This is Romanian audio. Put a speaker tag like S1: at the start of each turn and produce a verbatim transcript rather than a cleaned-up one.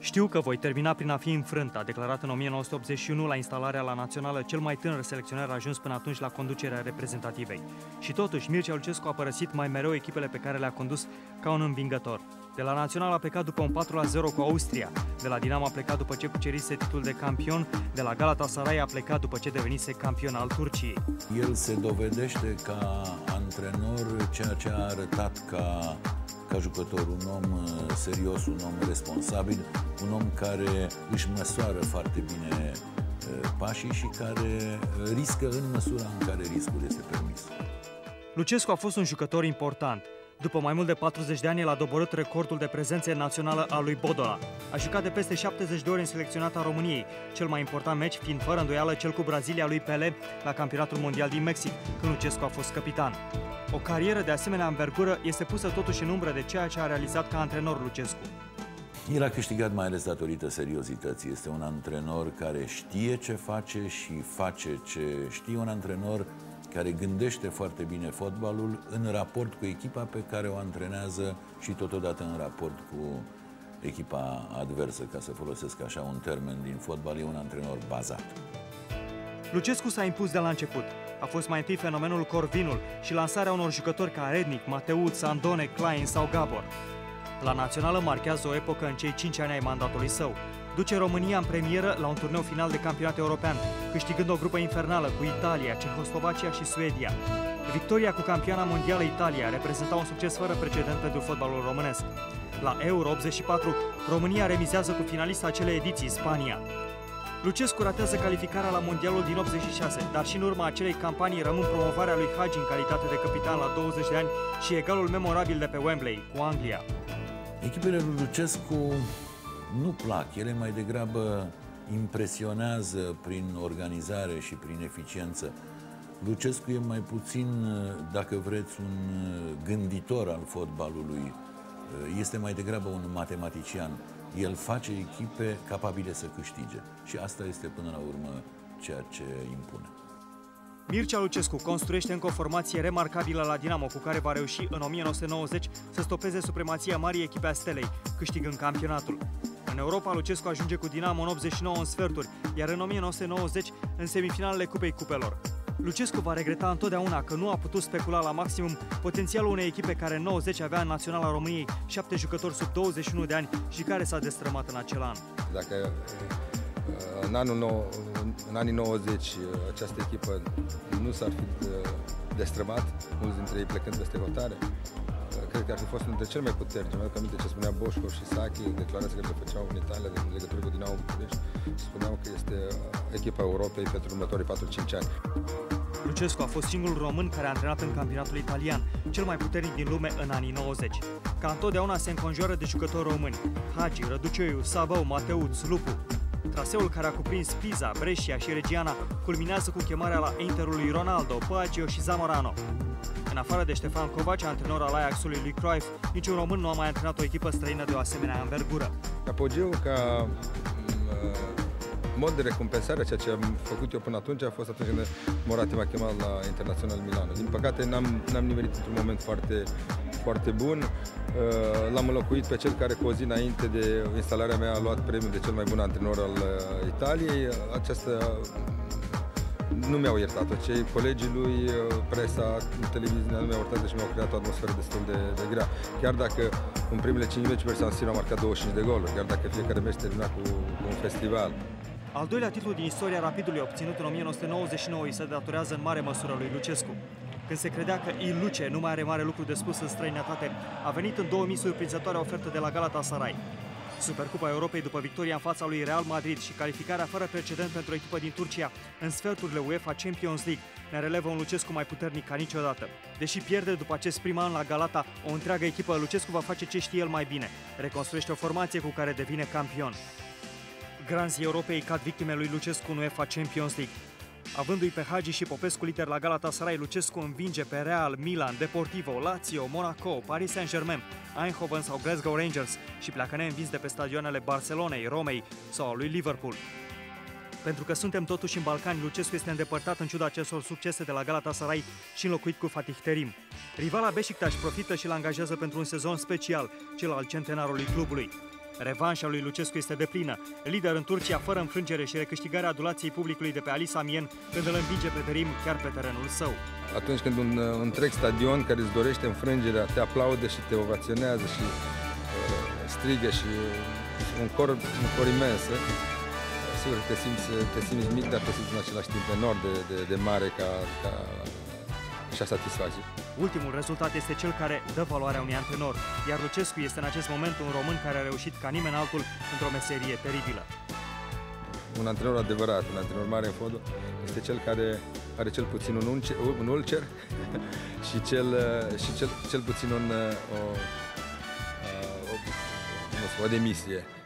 S1: Știu că voi termina prin a fi înfrânt, a declarat în o mie nouă sute optzeci și unu la instalarea la Națională cel mai tânăr selecționer ajuns până atunci la conducerea reprezentativei. Și totuși, Mircea Lucescu a părăsit mai mereu echipele pe care le-a condus ca un învingător. De la Național a plecat după un patru la zero cu Austria, de la Dinamo a plecat după ce cucerise titlul de campion, de la Galatasaray a plecat după ce devenise campion al Turciei.
S2: El se dovedește ca antrenor ceea ce a arătat ca ca jucător, un om serios, un om responsabil, un om care își măsoară foarte bine pașii și care riscă în măsura în care riscul este permis.
S1: Lucescu a fost un jucător important. După mai mult de patruzeci de ani, el a doborât recordul de prezență națională al lui Bodola. A jucat de peste șaptezeci de ori în selecționata României, cel mai important meci fiind fără îndoială cel cu Brazilia lui Pelé la Campionatul Mondial din Mexic, când Lucescu a fost capitan. O carieră de asemenea învergură este pusă totuși în umbră de ceea ce a realizat ca antrenor Lucescu.
S2: El a câștigat mai ales datorită seriozității. Este un antrenor care știe ce face și face ce știe, un antrenor care gândește foarte bine fotbalul în raport cu echipa pe care o antrenează și totodată în raport cu echipa adversă, ca să folosesc așa un termen din fotbal, e un antrenor bazat.
S1: Lucescu s-a impus de la început. A fost mai întâi fenomenul Corvinul și lansarea unor jucători ca Rednic, Mateuț, Andone, Klein sau Gabor. La Națională marchează o epocă în cei cinci ani ai mandatului său. Duce România în premieră la un turneu final de campionat european, câștigând o grupă infernală cu Italia, Cehoslovacia și Suedia. Victoria cu campioana mondială Italia reprezenta un succes fără precedent pentru fotbalul românesc. La Euro optzeci și patru, România remizează cu finalista acelei ediții, Spania. Lucescu ratează calificarea la Mondialul din optzeci și șase, dar și în urma acelei campanii rămân promovarea lui Hagi în calitate de capitan la douăzeci de ani și egalul memorabil de pe Wembley cu Anglia.
S2: Echipele lui Lucescu nu plac, ele mai degrabă impresionează prin organizare și prin eficiență. Lucescu e mai puțin, dacă vreți, un gânditor al fotbalului, este mai degrabă un matematician. El face echipe capabile să câștige și asta este până la urmă ceea ce impune.
S1: Mircea Lucescu construiește încă o formație remarcabilă la Dinamo, cu care va reuși în o mie nouă sute nouăzeci să stopeze supremația marii echipe a Stelei, câștigând campionatul. În Europa, Lucescu ajunge cu Dinamo în optzeci și nouă în sferturi, iar în o mie nouă sute nouăzeci în semifinalele Cupei Cupelor. Lucescu va regreta întotdeauna că nu a putut specula la maximum potențialul unei echipe care în nouăzeci avea în Naționala României șapte jucători sub douăzeci și unu de ani și care s-a destrămat în acel an.
S3: Dacă în, anul nou, în anii nouăzeci această echipă nu s-ar fi destrămat, mulți dintre ei plecând peste hotare, cred că ar fi fost unul dintre cele mai puternice. Mă aduc aminte ce spunea Boșcov și Sacchi, declarații care le făceau în Italia în legătură cu Dinamo București. Spuneau că este echipa Europei pentru următorii patru-cinci ani.
S1: Lucescu a fost singurul român care a antrenat în campionatul italian, cel mai puternic din lume în anii nouăzeci. Ca întotdeauna se înconjoară de jucători români: Hagi, Răducioiu, Sabău, Mateuț, Lupu. Traseul care a cuprins Pisa, Brescia și Reggiana culminează cu chemarea la Interul lui Ronaldo, Baggio și Zamorano. În afară de Ștefan Covaci, antrenor al Ajaxului lui Cruyff, niciun român nu a mai antrenat o echipă străină de o asemenea învergură.
S3: Apogeul ca mod de recompensare a ceea ce am făcut eu până atunci a fost atunci când Moratti m-a chemat la Internațional Milano. Din păcate n-am nimerit într-un moment foarte, foarte bun. L-am înlocuit pe cel care cu o zi înainte de instalarea mea a luat premiul de cel mai bun antrenor al Italiei. Această nu mi-au iertat-o. Cei colegii lui, presa, televiziunea nu mi-au iertat și mi-au creat o atmosferă destul de, de grea. Chiar dacă în primele cinci meciuri pe San Siro a marcat douăzeci și cinci de goluri, chiar dacă fiecare meci termina cu, cu un festival.
S1: Al doilea titlu din istoria Rapidului, obținut în o mie nouă sute nouăzeci și nouă, îi se datorează în mare măsură lui Lucescu. Când se credea că Il Luce nu mai are mare lucru de spus în străinătate, a venit în două mii surprinzătoarea ofertă de la Galatasaray. Supercupa Europei după victoria în fața lui Real Madrid și calificarea fără precedent pentru o echipă din Turcia în sferturile UEFA Champions League ne relevă un Lucescu mai puternic ca niciodată. Deși pierde după acest prim an la Galata o întreagă echipă, Lucescu va face ce știe el mai bine: reconstruiește o formație cu care devine campion. Granzii Europei cad victime lui Lucescu în UEFA Champions League. Avându-i pe Hagi și Popescu lider la Galatasaray, Lucescu învinge pe Real, Milan, Deportivo, Lazio, Monaco, Paris Saint-Germain, Eindhoven sau Glasgow Rangers și pleacă neînvins de pe stadioanele Barcelonei, Romei sau al lui Liverpool. Pentru că suntem totuși în Balcani, Lucescu este îndepărtat în ciuda acestor succese de la Galatasaray și înlocuit cu Fatih Terim. Rivala Beşiktaş profită și îl angajează pentru un sezon special, cel al centenarului clubului. Revanșa lui Lucescu este deplină. Lider în Turcia, fără înfrângere și recâștigarea adulației publicului de pe Ali Samiyen, când îl învinge pe Terim chiar pe terenul său.
S3: Atunci când un întreg stadion care îți dorește înfrângerea te aplaudă și te ovaționează și uh, strigă și uh, un cor, un cor imens, sigur te simți, te simți mic, dar te simți în același timp enorm de, de, de mare ca, ca și a satisfacție.
S1: Ultimul rezultat este cel care dă valoarea unui antrenor, iar Lucescu este în acest moment un român care a reușit ca nimeni altul într-o meserie teribilă.
S3: Un antrenor adevărat, un antrenor mare în fotbal, este cel care are cel puțin un, unce, un ulcer și, cel, și cel, cel puțin un, o, o, o, o demisie.